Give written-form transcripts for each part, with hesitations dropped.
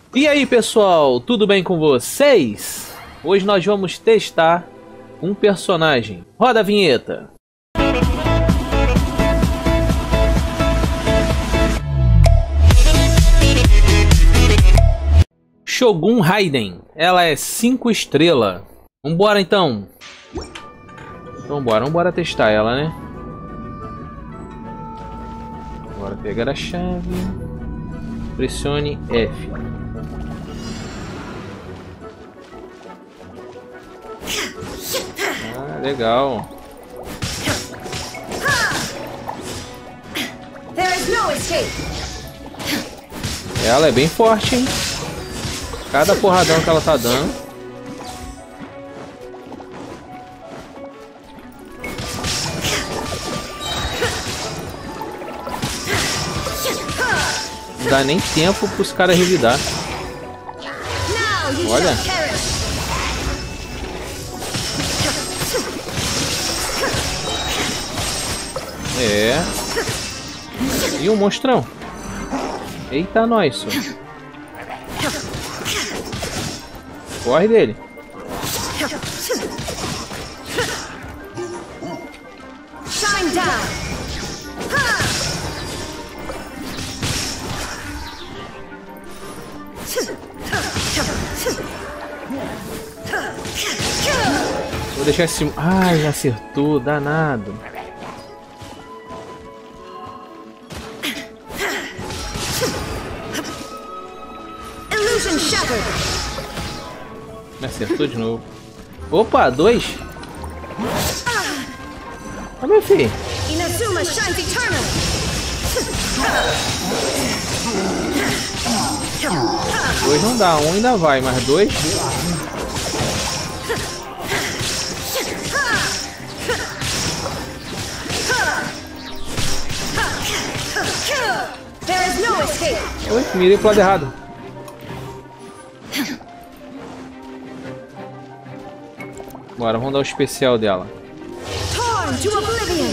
E aí pessoal, tudo bem com vocês? Hoje nós vamos testar um personagem. Roda a vinheta! Shogun Raiden, ela é 5 estrelas. Vambora então! Vambora testar ela, né? Bora pegar a chave. Pressione F. Ah, legal. Ela é bem forte, hein? Cada porradão que ela tá dando. Não dá nem tempo pros caras revidar. Olha. É. E o monstrão. Eita, nós. Só. Corre dele. Shine down. Vou deixar esse... Ai, acertou, danado. Illusion shattered. Me acertou de novo. Opa, 2. Ah, meu filho. Inazuma shines eternal. 2 não dá, 1 ainda vai, mas 2. There is no escape. Oi, mirei pro lado errado. Bora, vamos dar o especial dela. Torn to oblivion.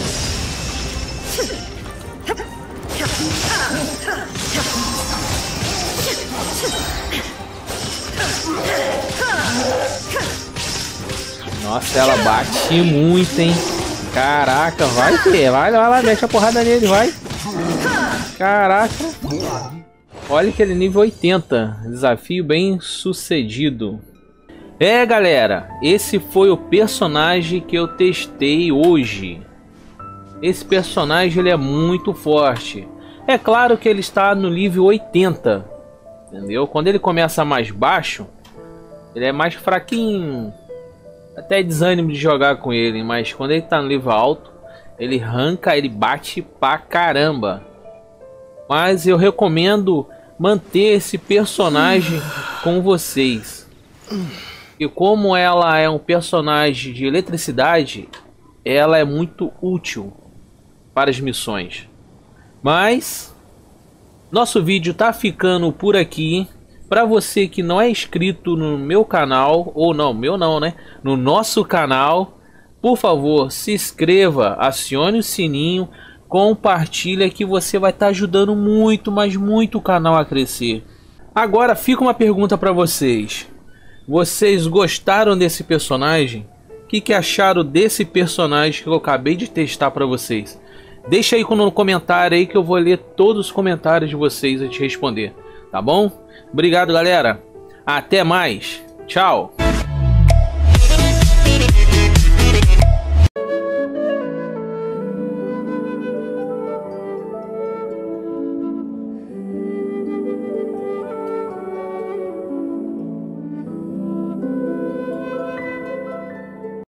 Nossa, ela bate muito, hein? Caraca, vai ter, vai lá, mete a porrada nele, vai. Caraca. Olha aquele nível 80. Desafio bem sucedido. É, galera, esse foi o personagem que eu testei hoje. Esse personagem ele é muito forte. É claro que ele está no nível 80. Entendeu? Quando ele começa mais baixo, ele é mais fraquinho. Até desânimo de jogar com ele. Mas quando ele está no nível alto, ele arranca, ele bate pra caramba. Mas eu recomendo manter esse personagem com vocês. E como ela é um personagem de eletricidade, ela é muito útil para as missões. Mas nosso vídeo tá ficando por aqui. Para você que não é inscrito no meu canal, ou não, meu não, né? No nosso canal, por favor, se inscreva, acione o sininho, compartilha que você vai estar ajudando muito, mas muito o canal a crescer. Agora fica uma pergunta para vocês. Vocês gostaram desse personagem? O que acharam desse personagem que eu acabei de testar para vocês? Deixa aí no comentário aí que eu vou ler todos os comentários de vocês e te responder, tá bom? Obrigado, galera. Até mais. Tchau.